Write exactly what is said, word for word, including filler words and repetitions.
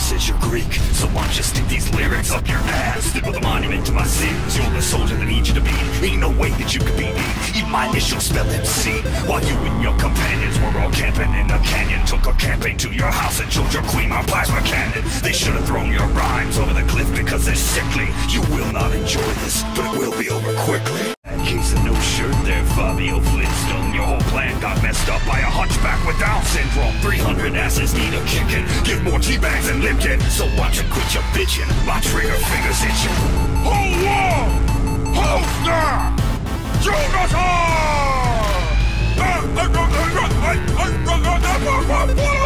says you're Greek, so why don't you stick these lyrics up your ass? Stood with a monument to my sins. You're the soldier that needs you to be. Ain't no way that you could beat me. Even my initials spell M C. While you and your companions were all camping in a canyon, took a campaign to your house and showed your queen my plasma cannon. They should have thrown your rhymes over the cliff because they're sickly. You will not enjoy this, but it will be over quickly. That case of no shirt there, Fabio Flintstone. Your whole plan got messed up by a hunchback with Down syndrome. three hundred asses need a kicking. Give more teabags and Lipkin. So watch you quit your bitching. My trigger fingers itching. Hold war! Holster! Jonathan!